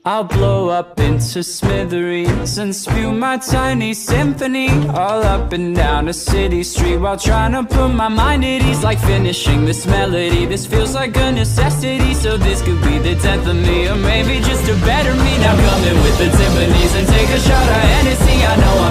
I'll blow up into smithereens and spew my tiny symphony all up and down a city street while trying to put my mind at ease. Like finishing this melody, this feels like a necessity. So this could be the 10th of me, or maybe just a better me. Now come in with the timpanis and take a shot of Hennessy. I know